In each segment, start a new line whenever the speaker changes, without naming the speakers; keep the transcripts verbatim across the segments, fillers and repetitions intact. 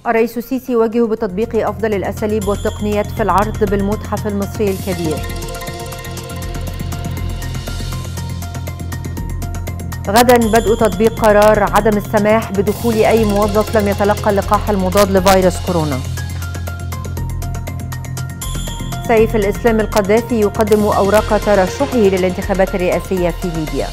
الرئيس السيسي يوجه بتطبيق أفضل الأساليب والتقنيات في العرض بالمتحف المصري الكبير. غدا بدء تطبيق قرار عدم السماح بدخول أي موظف لم يتلقى اللقاح المضاد لفيروس كورونا. سيف الإسلام القذافي يقدم أوراق ترشحه للانتخابات الرئاسية في ليبيا.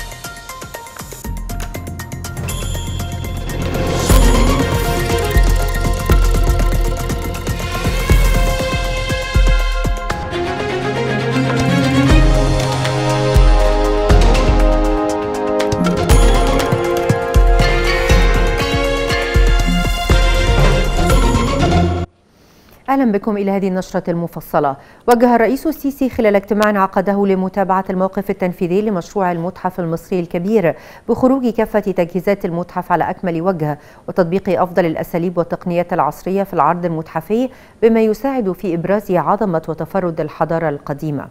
أهلا بكم إلى هذه النشرة المفصلة. وجه الرئيس السيسي خلال اجتماع عقده لمتابعة الموقف التنفيذي لمشروع المتحف المصري الكبير بخروج كافة تجهيزات المتحف على أكمل وجه وتطبيق أفضل الأساليب والتقنيات العصرية في العرض المتحفي بما يساعد في إبراز عظمة وتفرد الحضارة القديمة.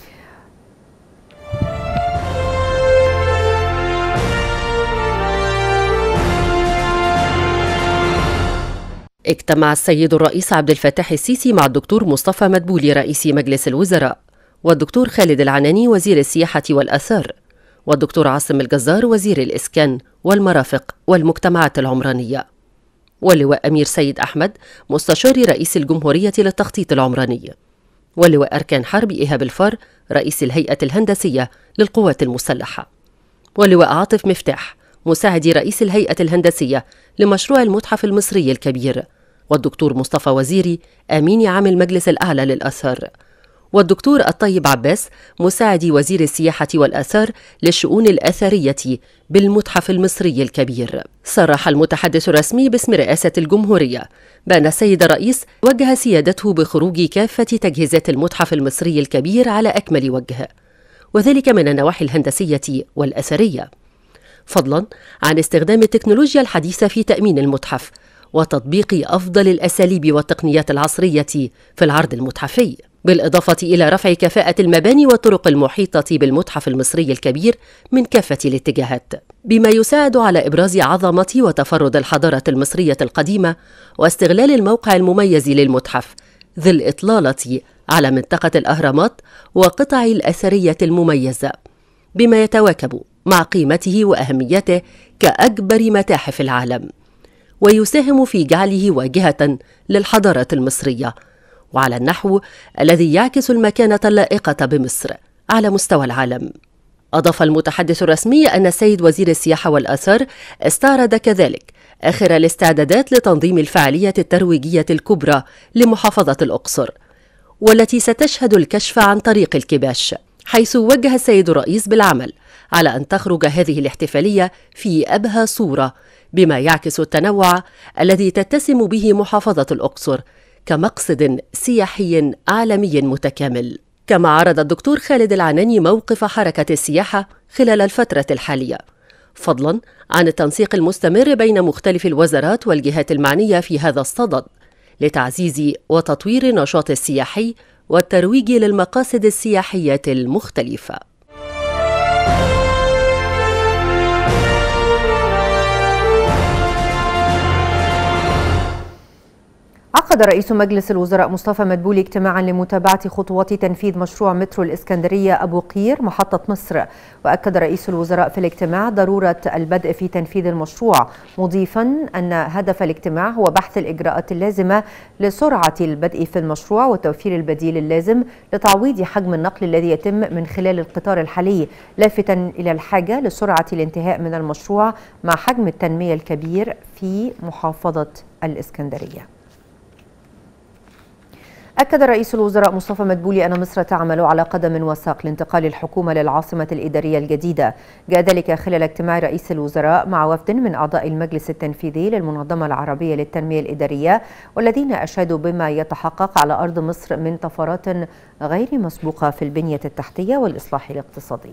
اجتمع السيد الرئيس عبد الفتاح السيسي مع الدكتور مصطفى مدبولي رئيس مجلس الوزراء، والدكتور خالد العناني وزير السياحة والآثار، والدكتور عاصم الجزار وزير الإسكان والمرافق والمجتمعات العمرانية، واللواء أمير سيد أحمد مستشار رئيس الجمهورية للتخطيط العمراني، واللواء أركان حرب إيهاب الفار رئيس الهيئة الهندسية للقوات المسلحة، واللواء عاطف مفتاح مساعد رئيس الهيئة الهندسية لمشروع المتحف المصري الكبير، والدكتور مصطفى وزيري أمين عام المجلس الأعلى للآثار، والدكتور الطيب عباس مساعد وزير السياحة والآثار للشؤون الأثرية بالمتحف المصري الكبير. صرح المتحدث الرسمي باسم رئاسة الجمهورية بأن السيد الرئيس وجه سيادته بخروج كافة تجهيزات المتحف المصري الكبير على أكمل وجه، وذلك من النواحي الهندسية والأثرية، فضلا عن استخدام التكنولوجيا الحديثة في تأمين المتحف وتطبيق أفضل الأساليب والتقنيات العصرية في العرض المتحفي، بالإضافة إلى رفع كفاءة المباني والطرق المحيطة بالمتحف المصري الكبير من كافة الاتجاهات، بما يساعد على إبراز عظمة وتفرد الحضارة المصرية القديمة واستغلال الموقع المميز للمتحف ذي الإطلالة على منطقة الأهرامات وقطع الأثرية المميزة، بما يتواكب مع قيمته وأهميته كأكبر متاحف العالم، ويساهم في جعله واجهة للحضارة المصرية وعلى النحو الذي يعكس المكانة اللائقة بمصر على مستوى العالم. أضاف المتحدث الرسمي أن السيد وزير السياحة والآثار استعرض كذلك آخر الاستعدادات لتنظيم الفعالية الترويجية الكبرى لمحافظة الأقصر، والتي ستشهد الكشف عن طريق الكباش، حيث وجه السيد الرئيس بالعمل على أن تخرج هذه الاحتفالية في أبهى صورة بما يعكس التنوع الذي تتسم به محافظة الأقصر كمقصد سياحي عالمي متكامل. كما عرض الدكتور خالد العناني موقف حركة السياحة خلال الفترة الحالية، فضلا عن التنسيق المستمر بين مختلف الوزارات والجهات المعنية في هذا الصدد لتعزيز وتطوير النشاط السياحي والترويج للمقاصد السياحية المختلفة.
عقد رئيس مجلس الوزراء مصطفى مدبولي اجتماعا لمتابعة خطوات تنفيذ مشروع مترو الإسكندرية أبو قير محطة مصر. وأكد رئيس الوزراء في الاجتماع ضرورة البدء في تنفيذ المشروع، مضيفا أن هدف الاجتماع هو بحث الإجراءات اللازمة لسرعة البدء في المشروع وتوفير البديل اللازم لتعويض حجم النقل الذي يتم من خلال القطار الحالي، لافتا إلى الحاجة لسرعة الانتهاء من المشروع مع حجم التنمية الكبير في محافظة الإسكندرية. أكد رئيس الوزراء مصطفى مدبولي أن مصر تعمل على قدم وساق لانتقال الحكومة للعاصمة الإدارية الجديدة. جاء ذلك خلال اجتماع رئيس الوزراء مع وفد من أعضاء المجلس التنفيذي للمنظمة العربية للتنمية الإدارية، والذين أشادوا بما يتحقق على أرض مصر من طفرات غير مسبوقة في البنية التحتية والإصلاح الاقتصادي.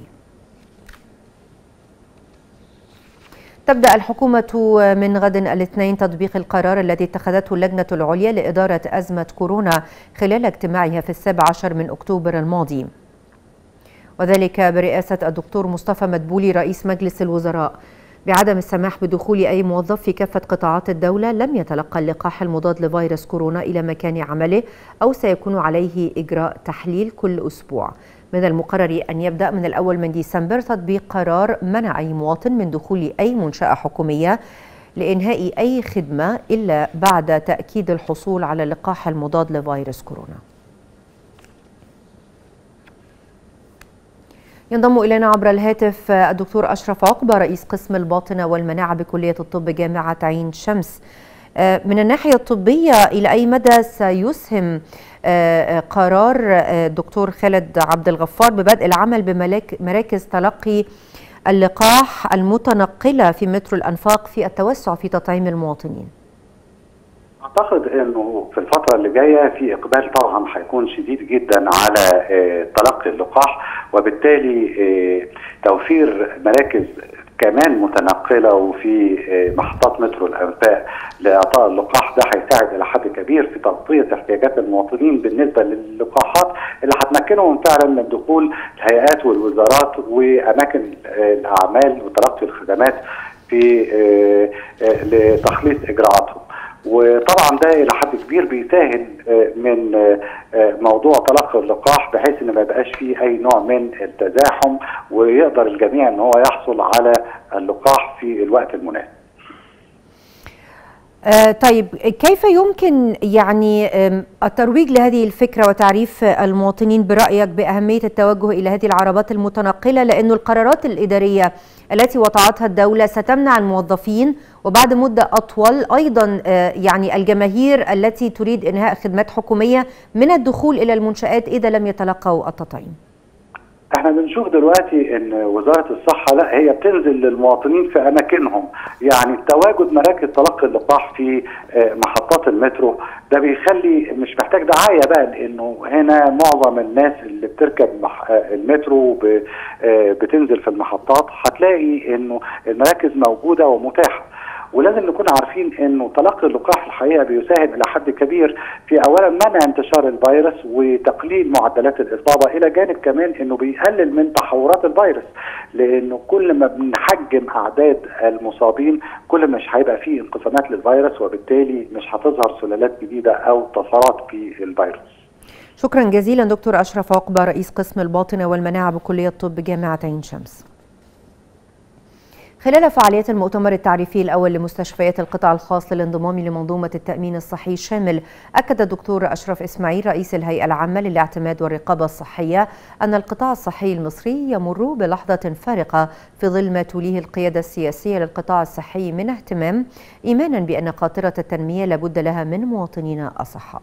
تبدأ الحكومة من غد الاثنين تطبيق القرار الذي اتخذته اللجنة العليا لإدارة أزمة كورونا خلال اجتماعها في السابع عشر من أكتوبر الماضي، وذلك برئاسة الدكتور مصطفى مدبولي رئيس مجلس الوزراء. بعدم السماح بدخول أي موظف في كافة قطاعات الدولة لم يتلقى اللقاح المضاد لفيروس كورونا إلى مكان عمله أو سيكون عليه إجراء تحليل كل أسبوع. من المقرر أن يبدأ من الأول من ديسمبر تطبيق قرار منع أي مواطن من دخول أي منشأة حكومية لإنهاء أي خدمة إلا بعد تأكيد الحصول على اللقاح المضاد لفيروس كورونا. ينضم إلينا عبر الهاتف الدكتور أشرف عقبة رئيس قسم الباطنة والمناعة بكلية الطب جامعة عين شمس. من الناحية الطبية إلى أي مدى سيسهم قرار الدكتور خالد عبد الغفار ببدء العمل بمراكز تلقي اللقاح المتنقلة في مترو الأنفاق في التوسع في تطعيم المواطنين؟
اعتقد انه في الفتره اللي جايه في اقبال طبعا هيكون شديد جدا على تلقي اللقاح، وبالتالي توفير مراكز كمان متنقله وفي محطات مترو الانفاق لاعطاء اللقاح ده هيساعد الى حد كبير في تغطيه احتياجات المواطنين بالنسبه للقاحات اللي هتمكنهم فعلا من دخول الهيئات والوزارات واماكن الاعمال وتلقي الخدمات في لتخليص اجراءاتهم. وطبعا ده الى حد كبير بيساهم من موضوع تلقي اللقاح بحيث ان ما يبقاش فيه اي نوع من التزاحم ويقدر الجميع ان هو يحصل على اللقاح في الوقت المناسب.
آه طيب كيف يمكن يعني الترويج لهذه الفكرة وتعريف المواطنين برأيك بأهمية التوجه إلى هذه العربات المتنقلة، لأن القرارات الإدارية التي وضعتها الدولة ستمنع الموظفين وبعد مدة أطول أيضا آه يعني الجماهير التي تريد إنهاء خدمات حكومية من الدخول إلى المنشآت إذا لم يتلقوا التطعيم؟
احنا بنشوف دلوقتي ان وزارة الصحة لا هي بتنزل للمواطنين في اماكنهم، يعني تواجد مراكز تلقي اللقاح في محطات المترو ده بيخلي مش محتاج دعاية بقى، لانه هنا معظم الناس اللي بتركب المترو بتنزل في المحطات هتلاقي انه المراكز موجودة ومتاحة. ولازم نكون عارفين انه تلقي اللقاح الحقيقه بيساهم الى حد كبير في اولا منع انتشار الفيروس وتقليل معدلات الاصابه، الى جانب كمان انه بيقلل من تحورات الفيروس، لانه كل ما بنحجم اعداد المصابين كل مش هيبقى فيه انقسامات للفيروس، وبالتالي مش هتظهر سلالات جديده او طفرات في الفيروس.
شكرا جزيلا دكتور اشرف عقبة رئيس قسم الباطنة والمناعة بكلية الطب جامعة عين شمس. خلال فعاليات المؤتمر التعريفي الأول لمستشفيات القطاع الخاص للانضمام لمنظومة التأمين الصحي الشامل، أكد الدكتور أشرف إسماعيل رئيس الهيئة العامة للاعتماد والرقابة الصحية أن القطاع الصحي المصري يمر بلحظة فارقة في ظل ما توليه القيادة السياسية للقطاع الصحي من اهتمام، إيمانا بأن قاطرة التنمية لابد لها من مواطنين أصحاء.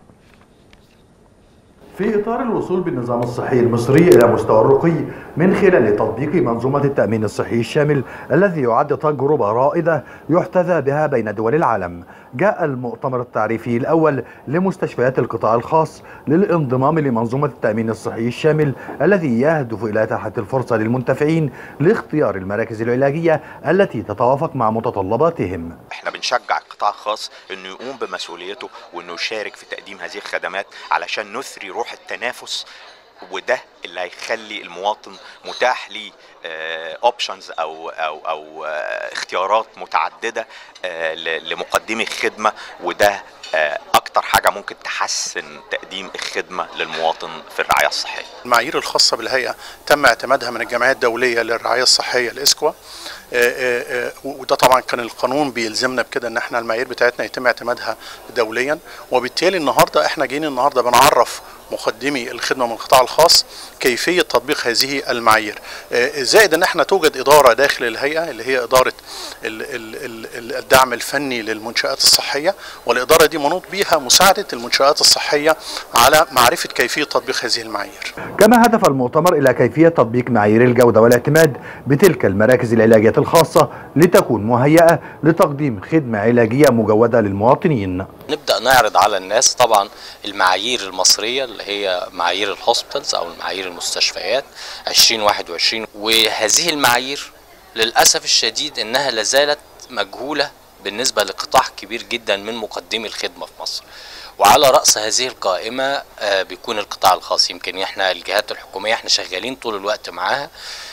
في إطار الوصول بالنظام الصحي المصري إلى مستوى الرقي من خلال تطبيق منظومة التأمين الصحي الشامل الذي يعد تجربة رائدة يحتذى بها بين دول العالم، جاء المؤتمر التعريفي الأول لمستشفيات القطاع الخاص للانضمام لمنظومة التأمين الصحي الشامل الذي يهدف إلى إتاحة الفرصة للمنتفعين لاختيار المراكز العلاجية التي تتوافق مع متطلباتهم.
احنا بنشجع القطاع الخاص انه يقوم بمسؤوليته وانه يشارك في تقديم هذه الخدمات علشان نثري روح التنافس، وده اللي هيخلي المواطن متاح ليه اوبشنز او او او اختيارات متعدده لمقدمي الخدمه، وده اكتر حاجه ممكن تحسن تقديم الخدمه للمواطن في الرعايه الصحيه.
المعايير الخاصه بالهيئه تم اعتمادها من الجمعيه الدوليه للرعايه الصحيه الاسكوا، وده طبعا كان القانون بيلزمنا بكده ان احنا المعايير بتاعتنا يتم اعتمادها دوليا، وبالتالي النهارده احنا جايين النهارده بنعرف مقدمي الخدمه من القطاع الخاص كيفيه تطبيق هذه المعايير، زائد ان احنا توجد اداره داخل الهيئه اللي هي اداره الدعم الفني للمنشآت الصحيه، والاداره دي منوط بيها مساعده المنشآت الصحيه على معرفه كيفيه تطبيق هذه المعايير.
كما هدف المؤتمر الى كيفيه تطبيق معايير الجوده والاعتماد بتلك المراكز العلاجيه الخاصه لتكون مهيئه لتقديم خدمه علاجيه مجوده للمواطنين.
نبدا نعرض على الناس طبعا المعايير المصريه اللي هي معايير الهوسبيتالز او معايير المستشفيات عشرين واحد وعشرين، وهذه المعايير للاسف الشديد انها لازالت مجهوله بالنسبه لقطاع كبير جدا من مقدمي الخدمه في مصر، وعلى راس هذه القائمه بيكون القطاع الخاص. يمكن احنا الجهات الحكوميه احنا شغالين طول الوقت معاها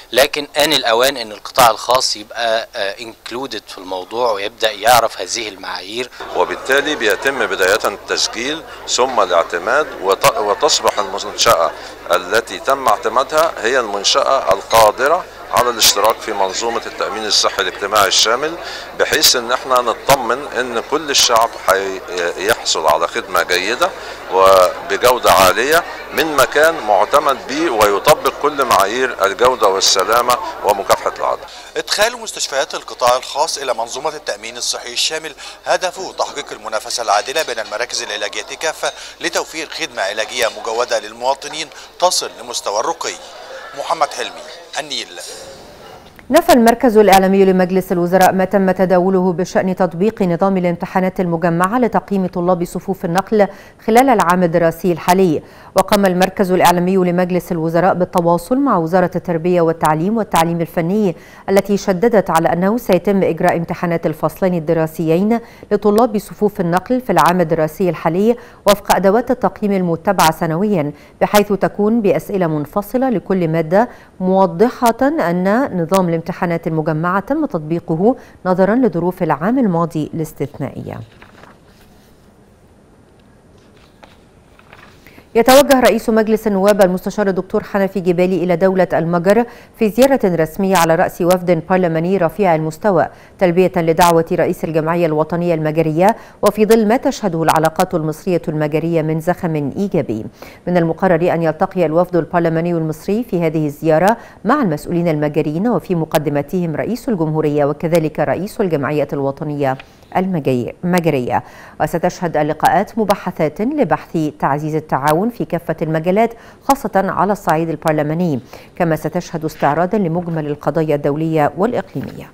لكن آن الأوان أن القطاع الخاص يبقى انكلودد في الموضوع ويبدأ يعرف هذه المعايير،
وبالتالي بيتم بداية التسجيل ثم الاعتماد، وتصبح المنشأة التي تم اعتمادها هي المنشأة القادرة على الاشتراك في منظومة التأمين الصحي الاجتماعي الشامل، بحيث ان احنا نطمن ان كل الشعب يحصل على خدمة جيدة وبجودة عالية من مكان معتمد به ويطبق كل معايير الجودة والسلامة ومكافحة العدوى.
إدخال مستشفيات القطاع الخاص إلى منظومة التأمين الصحي الشامل هدفه تحقيق المنافسة العادلة بين المراكز العلاجية كافة لتوفير خدمة علاجية مجودة للمواطنين تصل لمستوى الرقي. محمد حلمي، النيل.
نفى المركز الإعلامي لمجلس الوزراء ما تم تداوله بشأن تطبيق نظام الامتحانات المجمعة لتقييم طلاب صفوف النقل خلال العام الدراسي الحالي. وقام المركز الإعلامي لمجلس الوزراء بالتواصل مع وزارة التربية والتعليم والتعليم الفني التي شددت على أنه سيتم إجراء امتحانات الفصلين الدراسيين لطلاب صفوف النقل في العام الدراسي الحالي وفق أدوات التقييم المتبعة سنويا، بحيث تكون بأسئلة منفصلة لكل مادة، موضحة أن نظام الامتحانات المجمعة تم تطبيقه نظرا لظروف العام الماضي الاستثنائية. يتوجه رئيس مجلس النواب المستشار الدكتور حنفي جبالي إلى دولة المجر في زيارة رسمية على رأس وفد برلماني رفيع المستوى تلبية لدعوة رئيس الجمعية الوطنية المجرية، وفي ظل ما تشهده العلاقات المصرية المجرية من زخم إيجابي. من المقرر أن يلتقي الوفد البرلماني المصري في هذه الزيارة مع المسؤولين المجريين وفي مقدمتهم رئيس الجمهورية وكذلك رئيس الجمعية الوطنية المجرية. وستشهد اللقاءات مباحثات لبحث تعزيز التعاون في كافة المجالات خاصة على الصعيد البرلماني، كما ستشهد استعراضا لمجمل القضايا الدولية والإقليمية.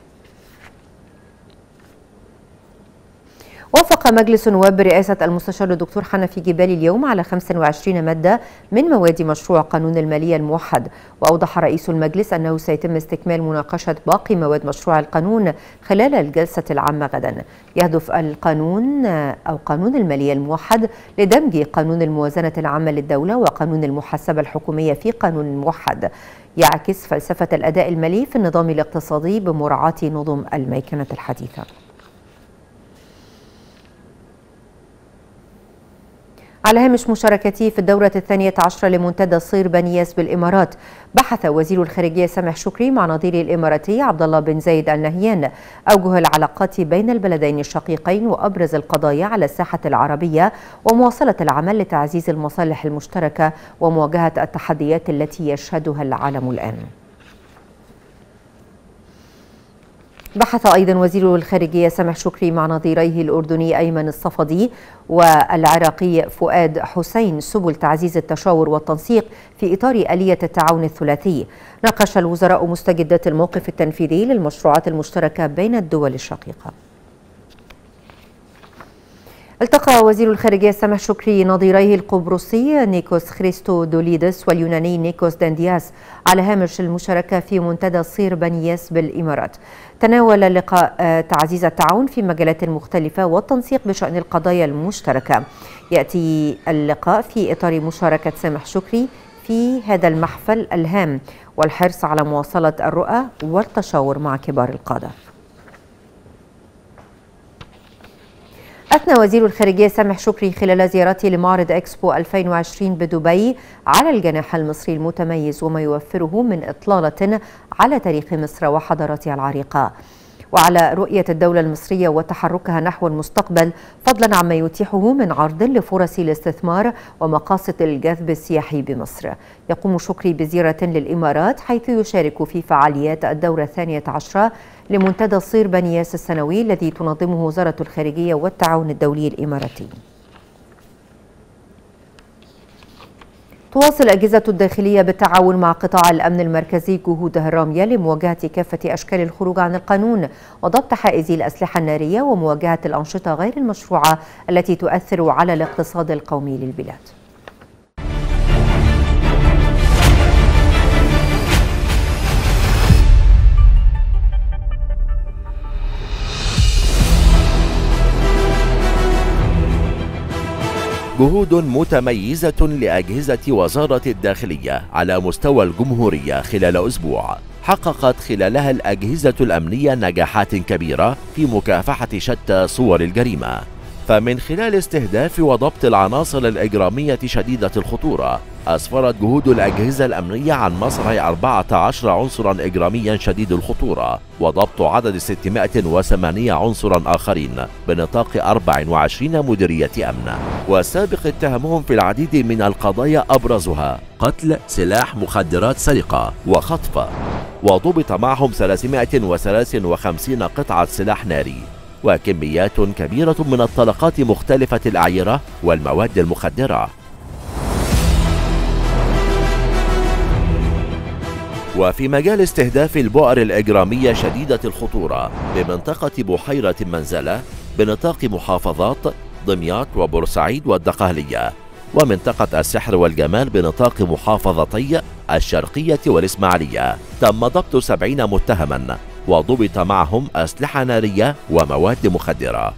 وافق مجلس النواب برئاسة المستشار الدكتور حنفي جبالي اليوم على خمسة وعشرين مادة من مواد مشروع قانون المالية الموحد. وأوضح رئيس المجلس أنه سيتم استكمال مناقشة باقي مواد مشروع القانون خلال الجلسة العامة غدا. يهدف القانون أو قانون المالية الموحد لدمج قانون الموازنة العامة للدولة وقانون المحاسبة الحكومية في قانون موحد يعكس فلسفة الأداء المالي في النظام الاقتصادي بمراعاة نظم الميكنة الحديثة. على هامش مشاركته في الدورة الثانية عشرة لمنتدى صير بنياس بالإمارات، بحث وزير الخارجية سامح شكري مع نظيره الإماراتي عبد الله بن زايد آل نهيان أوجه العلاقات بين البلدين الشقيقين وأبرز القضايا على الساحة العربية ومواصلة العمل لتعزيز المصالح المشتركة ومواجهة التحديات التي يشهدها العالم الآن. بحث أيضا وزير الخارجية سامح شكري مع نظيريه الأردني أيمن الصفدي والعراقي فؤاد حسين سبل تعزيز التشاور والتنسيق في إطار آلية التعاون الثلاثي. ناقش الوزراء مستجدات الموقف التنفيذي للمشروعات المشتركة بين الدول الشقيقة. التقى وزير الخارجية سامح شكري نظيريه القبرصي نيكوس خريستودوليدس واليوناني نيكوس داندياس على هامش المشاركة في منتدى صير بنياس بالإمارات. تناول اللقاء تعزيز التعاون في مجالات مختلفة والتنسيق بشأن القضايا المشتركة. يأتي اللقاء في إطار مشاركة سامح شكري في هذا المحفل الهام والحرص على مواصلة الرؤى والتشاور مع كبار القادة. أثنى وزير الخارجية سامح شكري خلال زيارته لمعرض إكسبو ألفين وعشرين بدبي على الجناح المصري المتميز وما يوفره من إطلالة على تاريخ مصر وحضارتها العريقة، وعلى رؤية الدولة المصرية وتحركها نحو المستقبل، فضلا عما يتيحه من عرض لفرص الاستثمار ومقاصد الجذب السياحي بمصر. يقوم شكري بزيارة للإمارات حيث يشارك في فعاليات الدورة الثانية عشرة لمنتدى صير بنياس السنوي الذي تنظمه وزارة الخارجية والتعاون الدولي الإماراتي. تواصل الأجهزة الداخلية بالتعاون مع قطاع الأمن المركزي جهودها الرامية لمواجهة كافة أشكال الخروج عن القانون وضبط حائزي الأسلحة النارية ومواجهة الأنشطة غير المشروعة التي تؤثر على الاقتصاد القومي للبلاد.
جهود متميزة لأجهزة وزارة الداخلية على مستوى الجمهورية خلال أسبوع، حققت خلالها الأجهزة الأمنية نجاحات كبيرة في مكافحة شتى صور الجريمة. فمن خلال استهداف وضبط العناصر الإجرامية شديدة الخطورة، أسفرت جهود الأجهزة الأمنية عن مصرع أربعة عشر عنصرا إجراميا شديد الخطورة، وضبط عدد ستمائة وثمانية عنصرا آخرين بنطاق أربع وعشرين مديرية أمن، وسابق اتهامهم في العديد من القضايا أبرزها قتل، سلاح، مخدرات، سرقة وخطف. وضبط معهم ثلاثمائة وثلاثة وخمسين قطعة سلاح ناري وكميات كبيرة من الطلقات مختلفة الأعيرة والمواد المخدرة. وفي مجال استهداف البؤر الإجرامية شديدة الخطورة بمنطقة بحيرة منزلة بنطاق محافظات دمياط وبورسعيد والدقهلية، ومنطقة السحر والجمال بنطاق محافظتي الشرقية والإسماعيلية، تم ضبط سبعين متهما وضبط معهم أسلحة نارية ومواد مخدرة.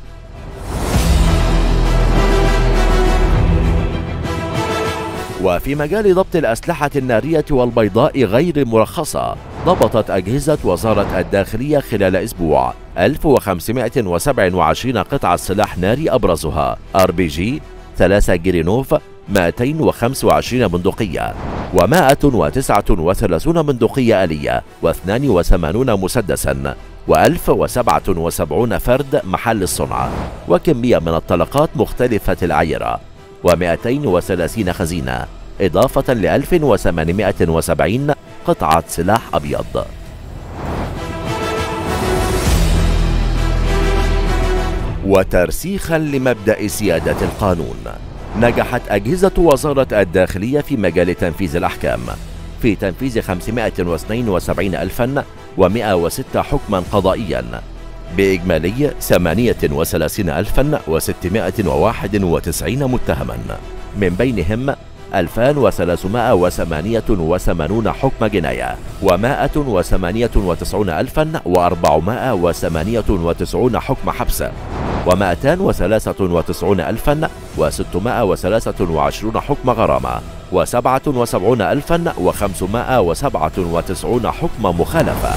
وفي مجال ضبط الأسلحة النارية والبيضاء غير المرخصة، ضبطت أجهزة وزارة الداخلية خلال أسبوع ألف وخمسمائة وسبعة وعشرين قطعة سلاح ناري أبرزها آر بي جي، ثلاثة جرينوف، مائتين وخمسة وعشرين بندقية، ومائة وتسعة وثلاثون بندقية آلية، واثنان وثمانين مسدسا، وألف وسبعة وسبعين فرد محل الصنع، وكمية من الطلقات مختلفة الأعيرة، ومائتين وثلاثين خزينة، إضافة لألف وثمانمائة وسبعين قطعة سلاح أبيض. وترسيخا لمبدأ سيادة القانون، نجحت أجهزة وزارة الداخلية في مجال تنفيذ الأحكام في تنفيذ خمسمائة واثنين وسبعين ألفا ومائة وستة حكما قضائيا بإجمالي ثمانية وثلاثين ألفا وستمائة وواحد وتسعين متهما، من بينهم ألفان وثلاثمائة وثمانية وثمانين حكم جناية، ومائة وثمانية وتسعون ألفا وأربعمائة وثمانية وتسعون حكم حبس، ومائتان وثلاثة وتسعون ألفا وستمائة وثلاثة وعشرين حكم غرامة، وسبعة وسبعون ألفا وخمسمائة وسبعة وتسعون حكم مخالفة.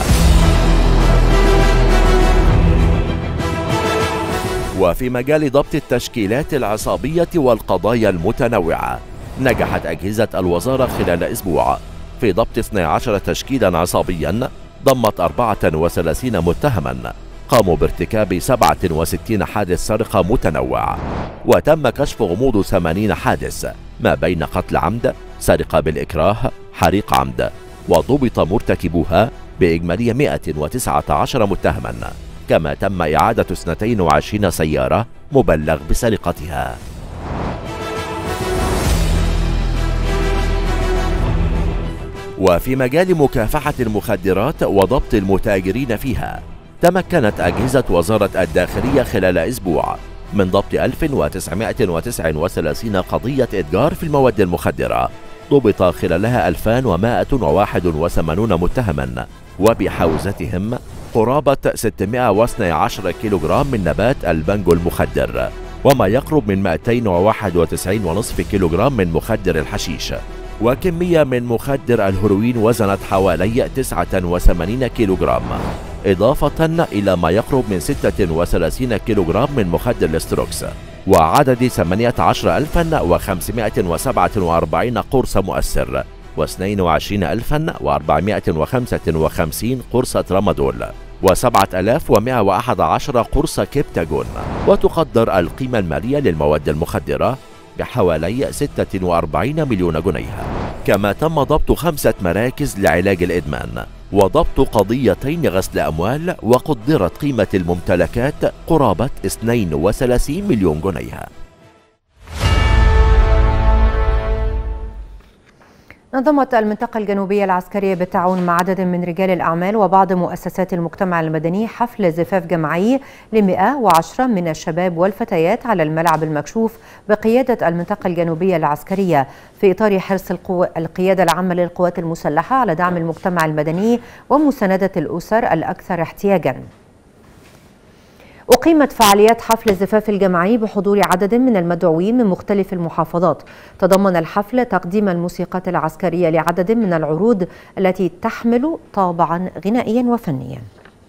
وفي مجال ضبط التشكيلات العصابية والقضايا المتنوعة، نجحت أجهزة الوزارة خلال أسبوع في ضبط اثني عشر تشكيلا عصابيا ضمت أربعة وثلاثين متهما قاموا بارتكاب سبعة وستين حادث سرقة متنوع، وتم كشف غموض ثمانين حادث ما بين قتل عمد، سرقة بالإكراه، حريق عمد، وضبط مرتكبوها بإجمالي مائة وتسعة عشر متهما، كما تم إعادة اثنتين وعشرين سيارة مبلغ بسرقتها. وفي مجال مكافحة المخدرات وضبط المتاجرين فيها، تمكنت أجهزة وزارة الداخلية خلال أسبوع من ضبط ألف وتسعمائة وتسعة وثلاثين قضية إتجار في المواد المخدرة، ضبط خلالها ألفان ومائة وواحد وثمانين متهما، وبحوزتهم قرابة ستمائة واثني عشر كيلوغرام من نبات البنجو المخدر، وما يقرب من مائتين وواحد وتسعين فاصلة خمسة كيلوغرام من مخدر الحشيش، وكمية من مخدر الهيروين وزنت حوالي تسعة وثمانين كيلوغرام، إضافة إلى ما يقرب من ستة وثلاثين كيلوغرام من مخدر الاستروكس، وعدد ثمانية عشر ألفا وخمسمائة وسبعة وأربعين قرص مؤثر، واثنين وعشرين ألفا وأربعمائة وخمسة وخمسين قرصة رامادول، وسبعة آلاف ومائة وأحد عشر قرص كبتاجون. وتقدر القيمة المالية للمواد المخدرة بحوالي ستة وأربعين مليون جنيه. كما تم ضبط خمسة مراكز لعلاج الإدمان، وضبط قضيتين غسل أموال، وقدرت قيمة الممتلكات قرابة اثنين وثلاثين مليون جنيه.
نظمت المنطقة الجنوبية العسكرية بالتعاون مع عدد من رجال الأعمال وبعض مؤسسات المجتمع المدني حفل زفاف جماعي لمئة وعشرة من الشباب والفتيات على الملعب المكشوف بقيادة المنطقة الجنوبية العسكرية، في إطار حرص القيادة العامة للقوات المسلحة على دعم المجتمع المدني ومساندة الأسر الأكثر احتياجاً. أقيمت فعاليات حفل الزفاف الجماعي بحضور عدد من المدعوين من مختلف المحافظات. تضمن الحفل تقديم الموسيقات العسكرية لعدد من العروض التي تحمل طابعا غنائيا وفنيا.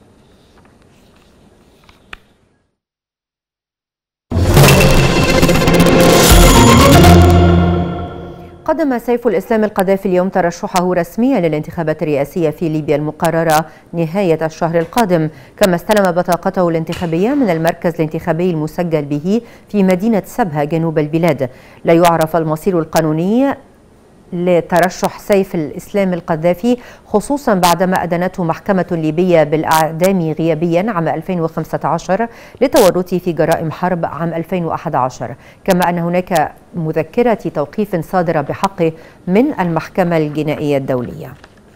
قدم سيف الإسلام القذافي اليوم ترشحه رسميا للانتخابات الرئاسية في ليبيا المقررة نهاية الشهر القادم، كما استلم بطاقته الانتخابية من المركز الانتخابي المسجل به في مدينة سبها جنوب البلاد. لا يعرف المصير القانوني لترشح سيف الإسلام القذافي، خصوصا بعدما أدنته محكمة ليبية بالإعدام غيابيا عام ألفين وخمسة عشر لتورطه في جرائم حرب عام ألفين وأحد عشر، كما أن هناك مذكرة توقيف صادرة بحقه من المحكمة الجنائية الدولية.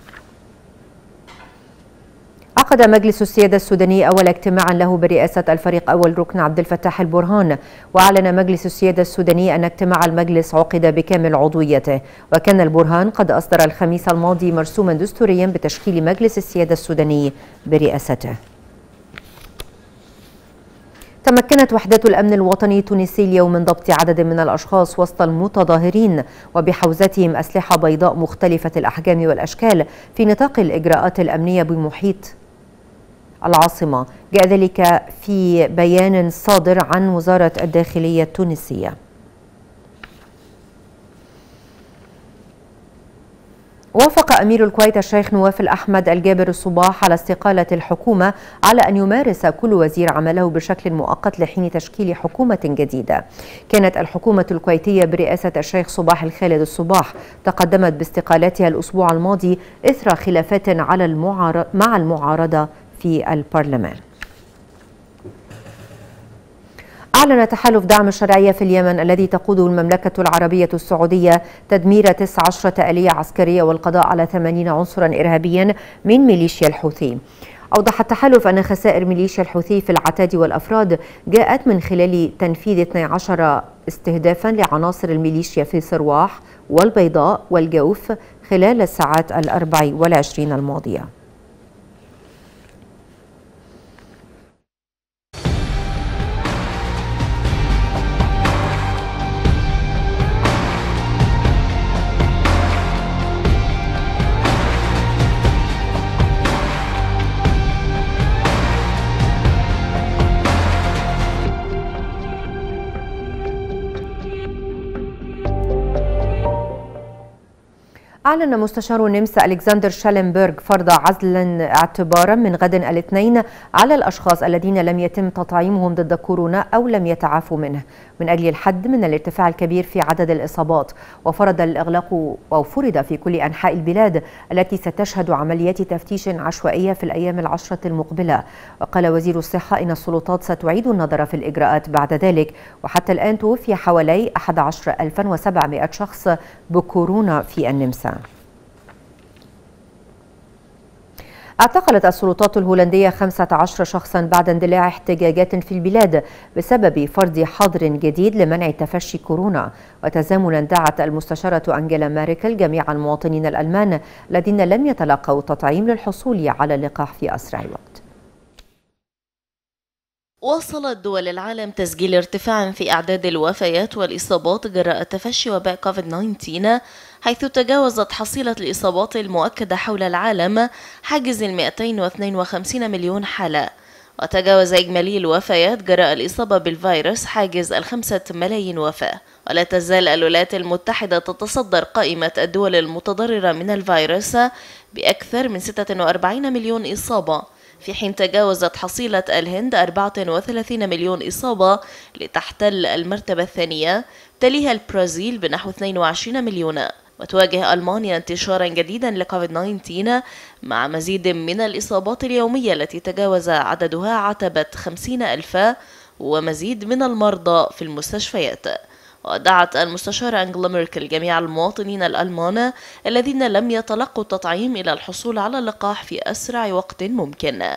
عقد مجلس السيادة السوداني أول اجتماع له برئاسة الفريق أول ركن عبد الفتاح البرهان، وأعلن مجلس السيادة السوداني أن اجتماع المجلس عقد بكامل عضويته. وكان البرهان قد أصدر الخميس الماضي مرسوما دستوريا بتشكيل مجلس السيادة السوداني برئاسته. تمكنت وحدة الأمن الوطني التونسي اليوم من ضبط عدد من الأشخاص وسط المتظاهرين وبحوزتهم أسلحة بيضاء مختلفة الأحجام والأشكال في نطاق الإجراءات الأمنية بمحيط العاصمة. جاء ذلك في بيان صادر عن وزارة الداخلية التونسية. وافق أمير الكويت الشيخ نواف الأحمد الجابر الصباح على استقالة الحكومة على أن يمارس كل وزير عمله بشكل مؤقت لحين تشكيل حكومة جديدة. كانت الحكومة الكويتية برئاسة الشيخ صباح الخالد الصباح تقدمت باستقالتها الأسبوع الماضي إثر خلافات على المعارض مع المعارضة في البرلمان. أعلن تحالف دعم الشرعية في اليمن الذي تقوده المملكة العربية السعودية تدمير تسع عشرة آلية عسكرية والقضاء على ثمانين عنصرا إرهابيا من ميليشيا الحوثي. أوضح التحالف أن خسائر ميليشيا الحوثي في العتاد والأفراد جاءت من خلال تنفيذ اثني عشر استهدافا لعناصر الميليشيا في صرواح والبيضاء والجوف خلال الساعات الأربع والعشرين الماضية. أعلن مستشار النمسا ألكسندر شالنبرغ فرض عزل اعتبارا من غد الاثنين على الأشخاص الذين لم يتم تطعيمهم ضد كورونا أو لم يتعافوا منه من أجل الحد من الارتفاع الكبير في عدد الإصابات. وفرض الإغلاق أو فرض في كل أنحاء البلاد التي ستشهد عمليات تفتيش عشوائية في الأيام العشرة المقبلة. وقال وزير الصحة إن السلطات ستعيد النظر في الإجراءات بعد ذلك. وحتى الآن توفي حوالي أحد عشر ألفا وسبعمائة شخص بكورونا في النمسا. اعتقلت السلطات الهولندية خمسة عشر شخصا بعد اندلاع احتجاجات في البلاد بسبب فرض حظر جديد لمنع تفشي كورونا. وتزامنا دعت المستشارة أنجيلا ميركل جميع المواطنين الألمان الذين لم يتلقوا تطعيم للحصول على اللقاح في أسرع وقت.
واصلت دول العالم تسجيل ارتفاع في أعداد الوفيات والإصابات جراء تفشي وباء كوفيد تسعة عشر، حيث تجاوزت حصيلة الإصابات المؤكدة حول العالم حاجز مئتين واثنين وخمسين مليون حالة. وتجاوز إجمالي الوفيات جراء الإصابة بالفيروس حاجز الخمسة ملايين وفاة. ولا تزال الولايات المتحدة تتصدر قائمة الدول المتضررة من الفيروس بأكثر من ستة وأربعين مليون إصابة، في حين تجاوزت حصيلة الهند أربعة وثلاثين مليون إصابة لتحتل المرتبة الثانية، تليها البرازيل بنحو اثنين وعشرين مليون. وتواجه ألمانيا انتشارا جديدا لكوفيد تسعة عشر مع مزيد من الإصابات اليومية التي تجاوز عددها عتبة خمسين ألفا ومزيد من المرضى في المستشفيات. ودعت المستشارة أنجيلا ميركل جميع المواطنين الألمان الذين لم يتلقوا التطعيم إلى الحصول على اللقاح في أسرع وقت ممكن.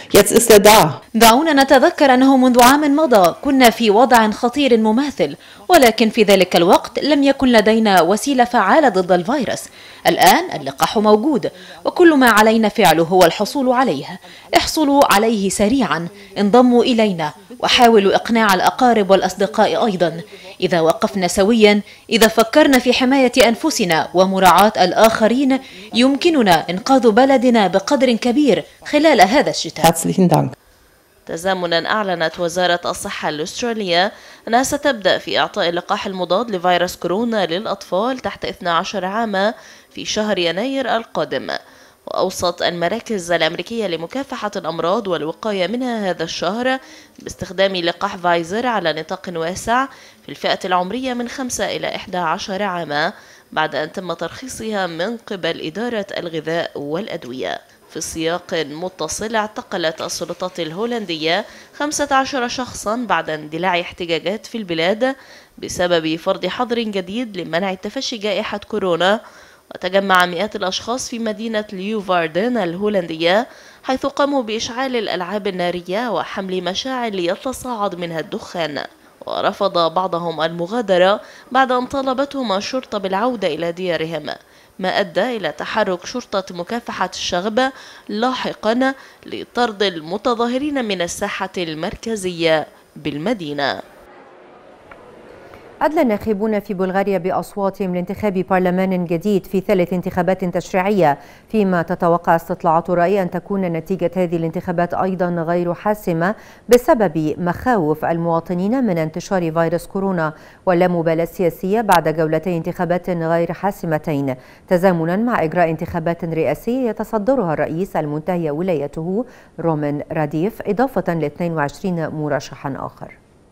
دعونا نتذكر أنه منذ عام مضى كنا في وضع خطير مماثل، ولكن في ذلك الوقت لم يكن لدينا وسيلة فعالة ضد الفيروس. الآن اللقاح موجود، وكل ما علينا فعله هو الحصول عليه. احصلوا عليه سريعا، انضموا إلينا، وحاولوا إقناع الأقارب والأصدقاء أيضا. إذا وقفنا سويا، إذا فكرنا في حماية أنفسنا ومراعاة الآخرين، يمكننا إنقاذ بلدنا بقدر كبير خلال هذا الشتاء.
تزامنا أعلنت وزارة الصحة الأسترالية أنها ستبدأ في إعطاء اللقاح المضاد لفيروس كورونا للأطفال تحت اثني عشر عاما في شهر يناير القادم. وأوصت المراكز الأمريكية لمكافحة الأمراض والوقاية منها هذا الشهر باستخدام لقاح فايزر على نطاق واسع في الفئة العمرية من خمسة إلى إحدى عشر عاما، بعد أن تم ترخيصها من قبل إدارة الغذاء والأدوية. في سياق متصل، اعتقلت السلطات الهولندية خمسة عشر شخصا بعد اندلاع احتجاجات في البلاد بسبب فرض حظر جديد لمنع تفشي جائحة كورونا. وتجمع مئات الأشخاص في مدينة ليوفاردن الهولندية، حيث قاموا بإشعال الألعاب النارية وحمل مشاعل يتصاعد منها الدخان. ورفض بعضهم المغادرة بعد أن طالبتهم الشرطة بالعودة إلى ديارهم، ما أدى إلى تحرك شرطة مكافحة الشغب لاحقا لطرد المتظاهرين من الساحة المركزية بالمدينة.
أدلى الناخبون في بلغاريا بأصواتهم لانتخاب برلمان جديد في ثالث انتخابات تشريعية، فيما تتوقع استطلاعات الرأي أن تكون نتيجة هذه الانتخابات أيضا غير حاسمة بسبب مخاوف المواطنين من انتشار فيروس كورونا واللامبالاة السياسية بعد جولتين انتخابات غير حاسمتين، تزامنا مع إجراء انتخابات رئاسية يتصدرها الرئيس المنتهي ولايته رومن راديف، إضافة ل اثنين وعشرين مرشحا آخر.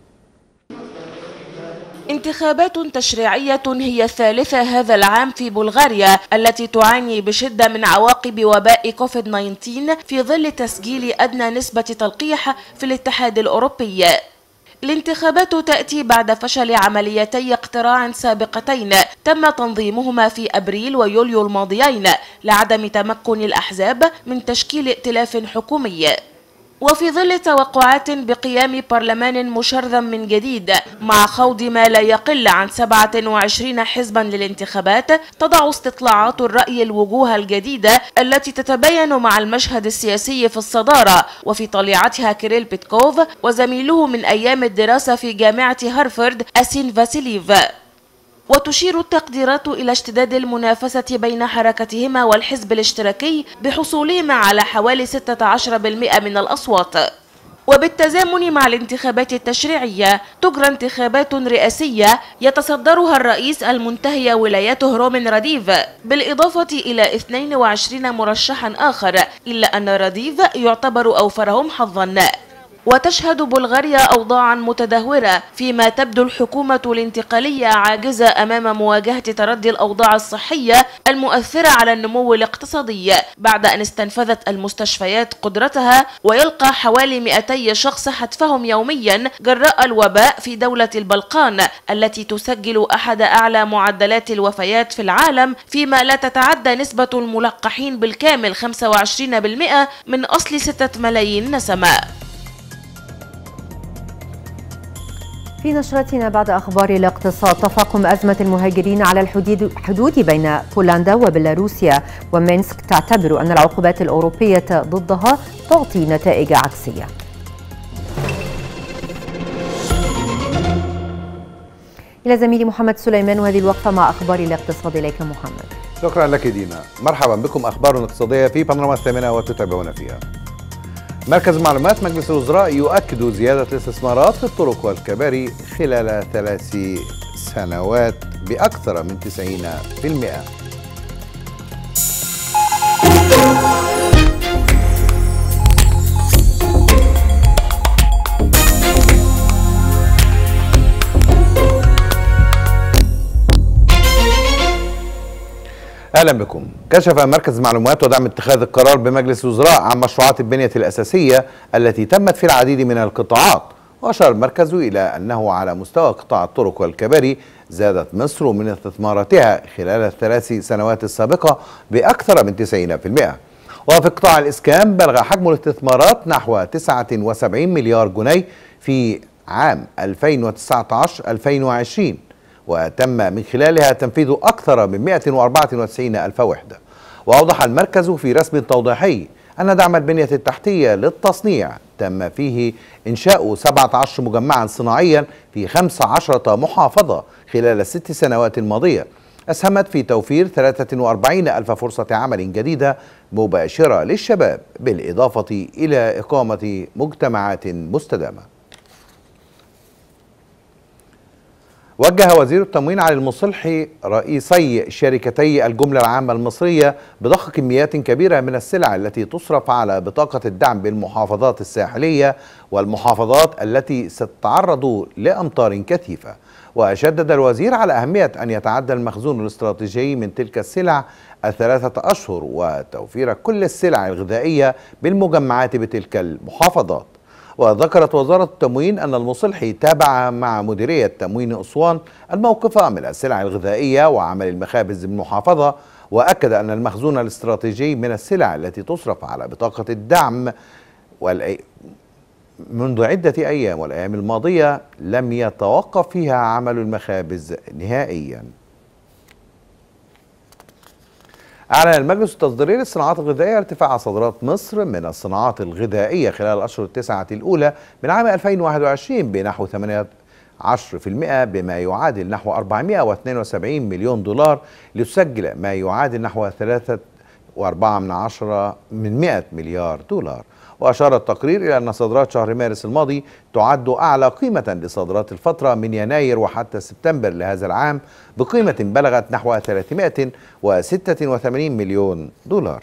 انتخابات تشريعية هي الثالثة هذا العام في بلغاريا التي تعاني بشدة من عواقب وباء كوفيد تسعة عشر في ظل تسجيل أدنى نسبة تلقيح في الاتحاد الأوروبي. الانتخابات تأتي بعد فشل عمليتي اقتراع سابقتين تم تنظيمهما في أبريل ويوليو الماضيين لعدم تمكن الأحزاب من تشكيل ائتلاف حكومي. وفي ظل توقعات بقيام برلمان مشرذم من جديد مع خوض ما لا يقل عن سبعة وعشرين حزبا للانتخابات، تضع استطلاعات الرأي الوجوه الجديدة التي تتباين مع المشهد السياسي في الصدارة، وفي طليعتها كيريل بيتكوف وزميله من أيام الدراسة في جامعة هارفارد أسين فاسيليف. وتشير التقديرات إلى اشتداد المنافسة بين حركتهما والحزب الاشتراكي بحصولهما على حوالي ستة عشر بالمئة من الأصوات. وبالتزامن مع الانتخابات التشريعية تجرى انتخابات رئاسية يتصدرها الرئيس المنتهي ولايته رومن راديف، بالإضافة إلى اثنين وعشرين مرشحا آخر، إلا أن راديف يعتبر أوفرهم حظا. وتشهد بلغاريا أوضاعا متدهورة، فيما تبدو الحكومة الانتقالية عاجزة أمام مواجهة تردي الأوضاع الصحية المؤثرة على النمو الاقتصادي، بعد أن استنفذت المستشفيات قدرتها ويلقى حوالي مئتي شخص حتفهم يوميا جراء الوباء في دولة البلقان التي تسجل أحد أعلى معدلات الوفيات في العالم، فيما لا تتعدى نسبة الملقحين بالكامل خمسة وعشرين بالمئة من أصل ستة ملايين نسمة.
في نشرتنا بعد أخبار الاقتصاد، تفاقم أزمة المهاجرين على الحدود بين بولندا وبيلاروسيا، ومينسك تعتبر أن العقوبات الأوروبية ضدها تعطي نتائج عكسية. إلى زميلي محمد سليمان وهذه الوقفة مع أخبار الاقتصاد. إليك محمد.
شكرا لك دينا. مرحبا بكم. أخبار اقتصادية في بانوراما الثامنة وتتابعون فيها. مركز معلومات مجلس الوزراء يؤكد زيادة الاستثمارات في الطرق والكباري خلال ثلاث سنوات بأكثر من تسعين بالمئة. أهلا بكم. كشف مركز معلومات ودعم اتخاذ القرار بمجلس الوزراء عن مشروعات البنية الأساسية التي تمت في العديد من القطاعات، وأشار المركز إلى أنه على مستوى قطاع الطرق والكباري زادت مصر من استثماراتها خلال الثلاث سنوات السابقة بأكثر من تسعين بالمئة. وفي قطاع الإسكان بلغ حجم الاستثمارات نحو تسعة وسبعين مليار جنيه في عام ألفين وتسعة عشر ألفين وعشرين، وتم من خلالها تنفيذ أكثر من مئة وأربعة وتسعين ألف وحدة. وأوضح المركز في رسم توضيحي أن دعم البنية التحتية للتصنيع تم فيه إنشاء سبعة عشر مجمعا صناعيا في خمس عشرة محافظة خلال الست سنوات الماضية، أسهمت في توفير ثلاثة وأربعين ألف فرصة عمل جديدة مباشرة للشباب، بالإضافة إلى إقامة مجتمعات مستدامة. وجه وزير التموين علي المصلحي رئيسي شركتي الجملة العامة المصرية بضخ كميات كبيرة من السلع التي تصرف على بطاقة الدعم بالمحافظات الساحلية والمحافظات التي ستتعرض لأمطار كثيفة. وشدد الوزير على أهمية أن يتعدى المخزون الاستراتيجي من تلك السلع الثلاثة أشهر وتوفير كل السلع الغذائية بالمجمعات بتلك المحافظات. وذكرت وزارة التموين أن المصلحي تابع مع مديرية تموين أسوان الموقف من السلع الغذائية وعمل المخابز بالمحافظة، وأكد أن المخزون الاستراتيجي من السلع التي تصرف على بطاقة الدعم منذ عدة أيام والأيام الماضية لم يتوقف فيها عمل المخابز نهائيا. أعلن المجلس التصديري للصناعات الغذائية ارتفاع صادرات مصر من الصناعات الغذائية خلال الأشهر التسعة الأولى من عام ألفين وواحد وعشرين بنحو ثمانية عشر بالمئة بما يعادل نحو أربعمئة واثنين وسبعين مليون دولار، لتسجل ما يعادل نحو ثلاثة وأربعة من عشرة من مئة مليار دولار. وأشار التقرير إلى أن صادرات شهر مارس الماضي تعد أعلى قيمة لصادرات الفترة من يناير وحتى سبتمبر لهذا العام بقيمة بلغت نحو ثلاثمئة وستة وثمانين مليون دولار.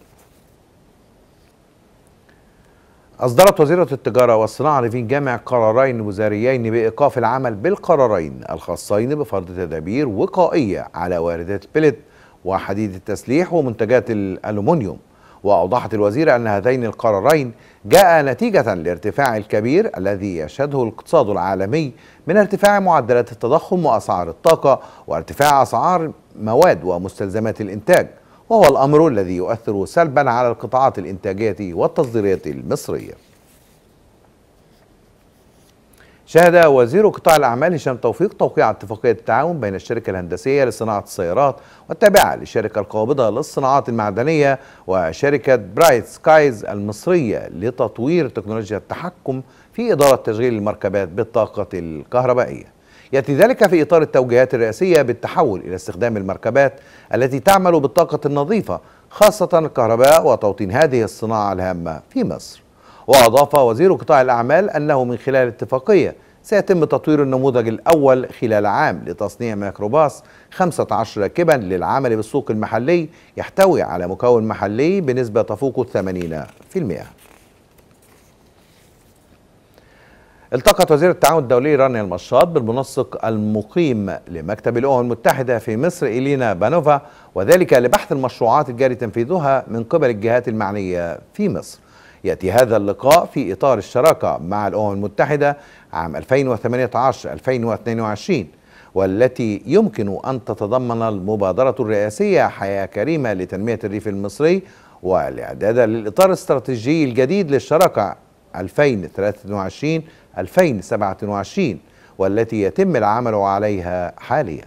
أصدرت وزيرة التجارة والصناعة ريفين جامع قرارين وزاريين بإيقاف العمل بالقرارين الخاصين بفرض تدابير وقائية على واردات البلت وحديد التسليح ومنتجات الألومنيوم. وأوضحت الوزيرة أن هذين القرارين جاء نتيجة لارتفاع الكبير الذي يشهده الاقتصاد العالمي من ارتفاع معدلات التضخم وأسعار الطاقة وارتفاع أسعار مواد ومستلزمات الإنتاج، وهو الأمر الذي يؤثر سلبا على القطاعات الإنتاجية والتصديرية المصرية. شهد وزير قطاع الأعمال هشام توفيق توقيع اتفاقية التعاون بين الشركة الهندسية لصناعة السيارات والتابعة للشركة القابضة للصناعات المعدنية وشركة برايت سكايز المصرية لتطوير تكنولوجيا التحكم في إدارة تشغيل المركبات بالطاقة الكهربائية. يأتي ذلك في إطار التوجيهات الرئاسية بالتحول إلى استخدام المركبات التي تعمل بالطاقة النظيفة خاصة الكهرباء وتوطين هذه الصناعة الهامة في مصر. وأضاف وزير قطاع الأعمال أنه من خلال الاتفاقية سيتم تطوير النموذج الأول خلال عام لتصنيع ميكروباص خمسة عشر راكبا للعمل بالسوق المحلي يحتوي على مكون محلي بنسبة تفوق ثمانين بالمئة. التقت وزير التعاون الدولي رانيا المشاط بالمنسق المقيم لمكتب الأمم المتحدة في مصر إلينا بانوفا، وذلك لبحث المشروعات الجاري تنفيذها من قبل الجهات المعنية في مصر. يأتي هذا اللقاء في إطار الشراكة مع الأمم المتحدة عام ألفين وثمانية عشر ألفين واثنين وعشرين، والتي يمكن أن تتضمن المبادرة الرئاسية حياة كريمة لتنمية الريف المصري والإعداد للإطار الاستراتيجي الجديد للشراكة ألفين وثلاثة وعشرين ألفين وسبعة وعشرين، والتي يتم العمل عليها حاليا.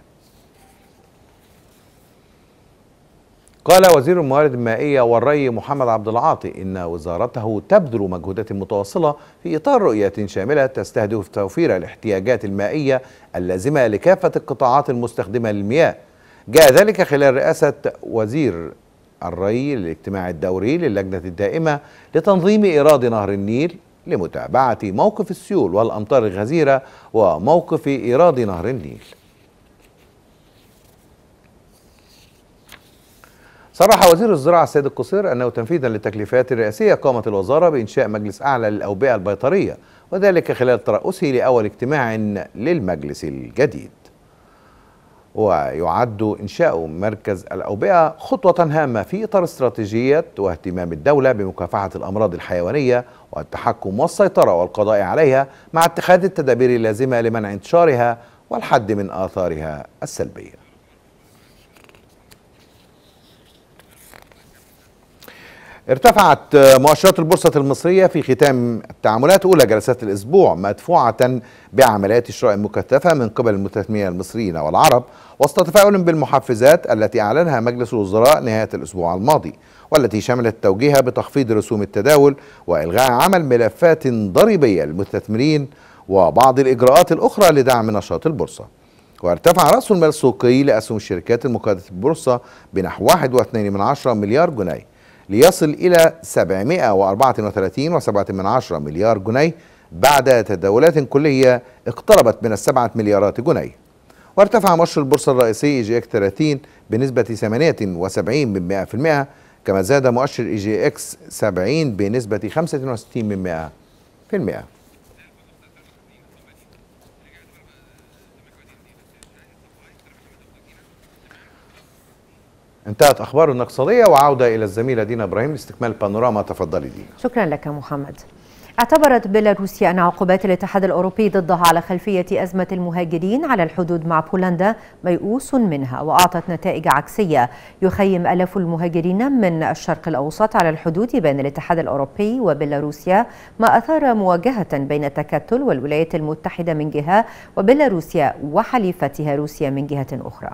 قال وزير الموارد المائية والري محمد عبد العاطي إن وزارته تبذل مجهودات متواصلة في إطار رؤية شاملة تستهدف توفير الاحتياجات المائية اللازمة لكافة القطاعات المستخدمة للمياه. جاء ذلك خلال رئاسة وزير الري للاجتماع الدوري للجنة الدائمة لتنظيم إيراد نهر النيل لمتابعة موقف السيول والأمطار الغزيرة وموقف إيراد نهر النيل. صرح وزير الزراعة السيد القصير أنه تنفيذا للتكليفات الرئاسية قامت الوزارة بإنشاء مجلس أعلى للأوبئة البيطرية، وذلك خلال ترأسه لأول اجتماع للمجلس الجديد. ويعد إنشاء مركز الأوبئة خطوة هامة في إطار استراتيجية واهتمام الدولة بمكافحة الأمراض الحيوانية والتحكم والسيطرة والقضاء عليها مع اتخاذ التدابير اللازمة لمنع انتشارها والحد من آثارها السلبية. ارتفعت مؤشرات البورصة المصرية في ختام التعاملات أولى جلسات الأسبوع مدفوعة بعمليات الشراء المكثفة من قبل المستثمرين المصريين والعرب وسط تفاؤل بالمحفزات التي أعلنها مجلس الوزراء نهاية الأسبوع الماضي، والتي شملت توجيهها بتخفيض رسوم التداول وإلغاء عمل ملفات ضريبية للمستثمرين وبعض الإجراءات الأخرى لدعم نشاط البورصة. وارتفع رأس المال السوقي لأسهم الشركات المقيدة بالبورصة بنحو واحد فاصلة اثنين من عشرة مليار جنيه ليصل إلى سبعمائة وأربعة وثلاثين فاصلة سبعة من عشرة مليار جنيه بعد تداولات كلية اقتربت من السبعة مليارات جنيه. وارتفع مؤشر البورصة الرئيسي إي جي إكس ثلاثين بنسبة ثمانية وسبعين بالمئة، كما زاد مؤشر إي جي إكس سبعين بنسبة خمسة وستين بالمئة. انتهت أخبار الاقتصادية وعودة إلى الزميلة دينا إبراهيم لاستكمال بانوراما. تفضلي دينا.
شكرا لك محمد. اعتبرت بيلاروسيا أن عقوبات الاتحاد الأوروبي ضدها على خلفية أزمة المهاجرين على الحدود مع بولندا ميؤوس منها، وأعطت نتائج عكسية. يخيم آلاف المهاجرين من الشرق الأوسط على الحدود بين الاتحاد الأوروبي وبيلاروسيا، ما أثار مواجهة بين التكتل والولايات المتحدة من جهة وبيلاروسيا وحليفتها روسيا من جهة أخرى.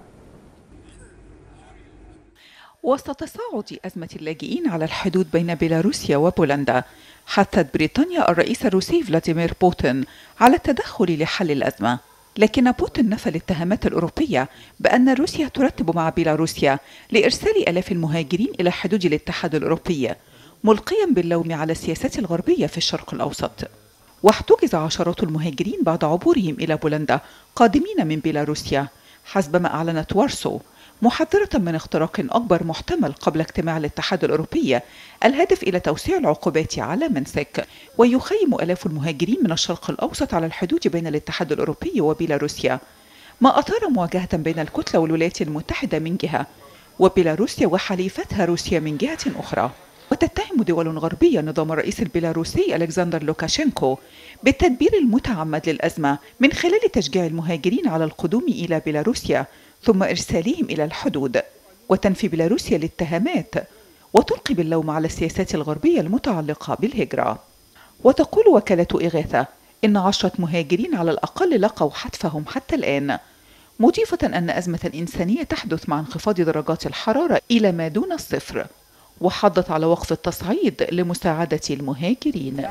وسط تصاعد أزمة اللاجئين على الحدود بين بيلاروسيا وبولندا، حثت بريطانيا الرئيس الروسي فلاديمير بوتين على التدخل لحل الأزمة، لكن بوتين نفى الاتهامات الأوروبية بأن روسيا ترتب مع بيلاروسيا لإرسال آلاف المهاجرين إلى حدود الاتحاد الأوروبي، ملقيا باللوم على السياسات الغربية في الشرق الأوسط. واحتجز عشرات المهاجرين بعد عبورهم إلى بولندا قادمين من بيلاروسيا، حسب ما أعلنت وارسو، محذرة من اختراق أكبر محتمل قبل اجتماع الاتحاد الأوروبي الهادف إلى توسيع العقوبات على منسك. ويخيم آلاف المهاجرين من الشرق الأوسط على الحدود بين الاتحاد الأوروبي وبيلاروسيا، ما أثار مواجهة بين الكتلة والولايات المتحدة من جهة وبيلاروسيا وحليفتها روسيا من جهة أخرى. وتتهم دول غربية نظام الرئيس البيلاروسي ألكسندر لوكاشينكو بالتدبير المتعمد للأزمة من خلال تشجيع المهاجرين على القدوم إلى بيلاروسيا ثم إرسالهم إلى الحدود. وتنفي بيلاروسيا الاتهامات وتلقي باللوم على السياسات الغربية المتعلقة بالهجرة. وتقول وكالة إغاثة إن عشرة مهاجرين على الأقل لقوا حتفهم حتى الآن، مضيفة أن أزمة إنسانية تحدث مع انخفاض درجات الحرارة إلى ما دون الصفر، وحضت على وقف التصعيد لمساعدة المهاجرين.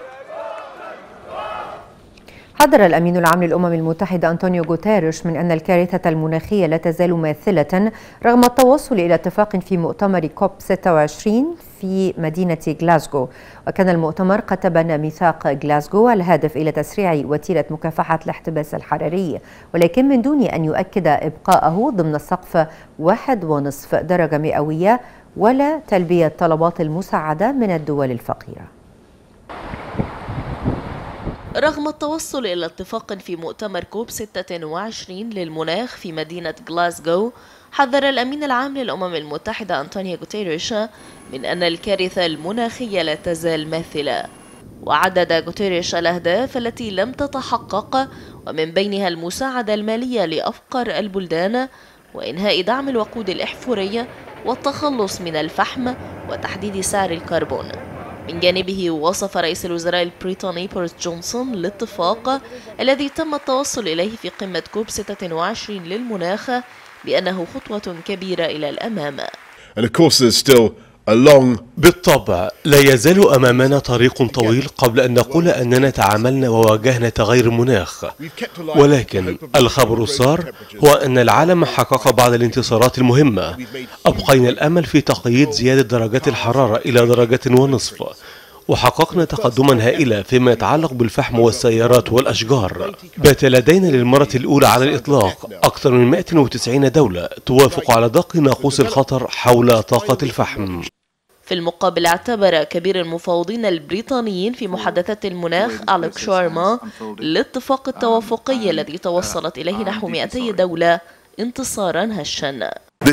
حذر الأمين العام للأمم المتحدة أنطونيو غوتيريش من أن الكارثة المناخية لا تزال ماثلة رغم التوصل إلى اتفاق في مؤتمر كوب ستة وعشرين في مدينة غلاسكو. وكان المؤتمر قد تبنى ميثاق غلاسكو الهادف إلى تسريع وتيرة مكافحة الاحتباس الحراري، ولكن من دون أن يؤكد إبقاءه ضمن السقف واحد ونصف درجة مئوية ولا تلبية طلبات المساعدة من الدول الفقيرة.
رغم التوصل إلى اتفاق في مؤتمر كوب ستة وعشرين للمناخ في مدينة غلاسكو، حذر الأمين العام للأمم المتحدة أنطونيو غوتيريش من أن الكارثة المناخية لا تزال ماثلة. وعدد غوتيريش الأهداف التي لم تتحقق، ومن بينها المساعدة المالية لأفقر البلدان وإنهاء دعم الوقود الإحفوري والتخلص من الفحم وتحديد سعر الكربون. من جانبه وصف رئيس الوزراء البريطاني بوريس جونسون الاتفاق الذي تم التوصل إليه في قمة كوب ستة وعشرين للمناخ بأنه خطوة كبيرة إلى الأمام.
بالطبع لا يزال أمامنا طريق طويل قبل أن نقول أننا تعاملنا وواجهنا تغير المناخ، ولكن الخبر السار هو أن العالم حقق بعض الانتصارات المهمة. أبقينا الأمل في تقييد زيادة درجات الحرارة إلى درجة ونصف، وحققنا تقدما هائلا فيما يتعلق بالفحم والسيارات والأشجار. بات لدينا للمرة الأولى على الإطلاق أكثر من مئة وتسعين دولة توافق على دق ناقوس الخطر حول طاقة الفحم.
في المقابل، اعتبر كبير المفاوضين البريطانيين في محادثات المناخ أليك شارما الاتفاق التوافقي الذي توصلت إليه نحو مئتي دولة انتصارا هشا.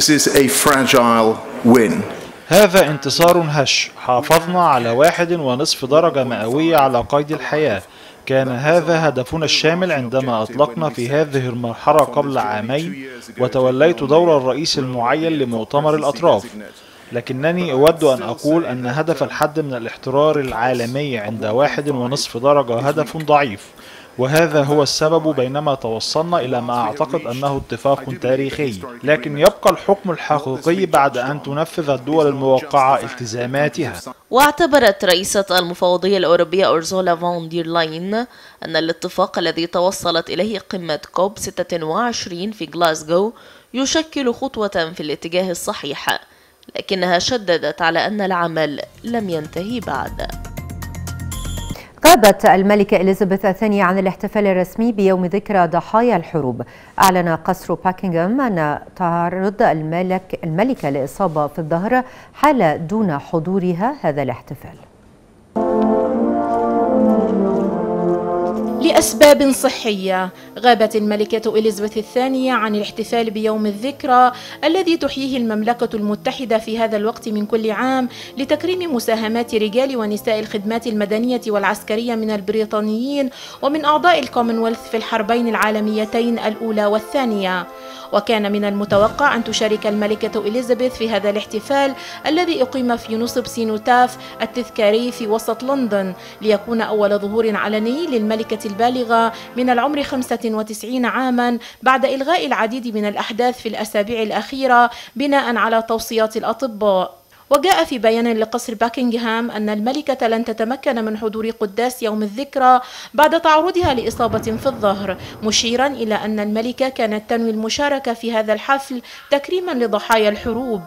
هذا انتصار هش. حافظنا على واحد ونصف درجة مئوية على قيد الحياة. كان هذا هدفنا الشامل عندما أطلقنا في هذه المرحلة قبل عامين، وتوليت دور الرئيس المعين لمؤتمر الأطراف. لكنني أود أن أقول أن هدف الحد من الاحترار العالمي عند واحد ونصف درجة هدف ضعيف، وهذا هو السبب بينما توصلنا إلى ما أعتقد أنه اتفاق تاريخي، لكن يبقى الحكم الحقيقي بعد أن تنفذ الدول الموقعة التزاماتها.
واعتبرت رئيسة المفوضية الأوروبية أورسولا فون دير لاين أن الاتفاق الذي توصلت إليه قمة كوب ستة وعشرين في غلاسكو يشكل خطوة في الاتجاه الصحيح، لكنها شددت على أن العمل لم ينتهي بعد.
غابت الملكة إليزابيث الثانية عن الاحتفال الرسمي بيوم ذكرى ضحايا الحروب. أعلن قصر باكنغهام أن تعرض الملك الملكة لإصابة في الظهر حال دون حضورها هذا الاحتفال.
لأسباب صحية غابت الملكة إليزابيث الثانية عن الاحتفال بيوم الذكرى الذي تحييه المملكة المتحدة في هذا الوقت من كل عام لتكريم مساهمات رجال ونساء الخدمات المدنية والعسكرية من البريطانيين ومن أعضاء الكومنولث في الحربين العالميتين الأولى والثانية. وكان من المتوقع أن تشارك الملكة إليزابيث في هذا الاحتفال الذي أقيم في نصب سينوتاف التذكاري في وسط لندن، ليكون أول ظهور علني للملكة البالغة من العمر خمسة وتسعين عاما بعد إلغاء العديد من الأحداث في الأسابيع الأخيرة بناء على توصيات الأطباء. وجاء في بيان لقصر باكنغهام أن الملكة لن تتمكن من حضور قداس يوم الذكرى بعد تعرضها لإصابة في الظهر، مشيرا إلى أن الملكة كانت تنوي المشاركة في هذا الحفل تكريما لضحايا الحروب.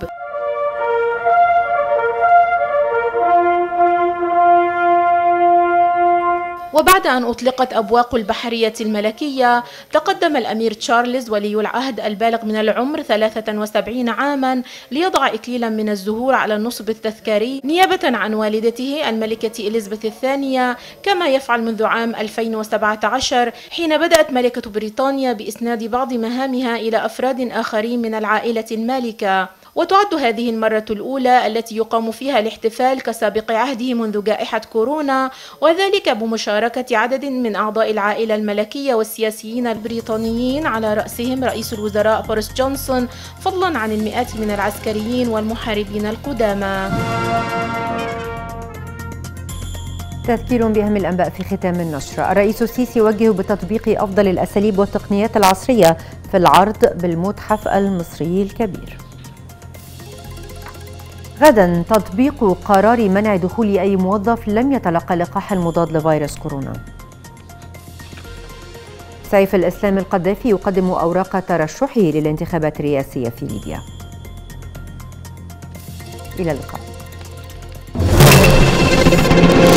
وبعد أن أطلقت أبواق البحرية الملكية، تقدم الأمير تشارلز ولي العهد البالغ من العمر ثلاثة وسبعين عاما ليضع إكليلا من الزهور على النصب التذكاري نيابة عن والدته الملكة إليزابيث الثانية، كما يفعل منذ عام ألفين وسبعة عشر حين بدأت ملكة بريطانيا بإسناد بعض مهامها إلى أفراد آخرين من العائلة المالكة. وتعد هذه المرة الأولى التي يقام فيها الاحتفال كسابق عهده منذ جائحة كورونا، وذلك بمشاركة عدد من أعضاء العائلة الملكية والسياسيين البريطانيين على رأسهم رئيس الوزراء بوريس جونسون، فضلا عن المئات من العسكريين والمحاربين القدامى.
تذكير بأهم الأنباء في ختام النشرة. الرئيس السيسي يوجه بتطبيق أفضل الأساليب والتقنيات العصرية في العرض بالمتحف المصري الكبير. غدا تطبيق قرار منع دخول أي موظف لم يتلقى اللقاح المضاد لفيروس كورونا. سيف الإسلام القذافي يقدم أوراق ترشحه للانتخابات الرئاسية في ليبيا. إلى اللقاء.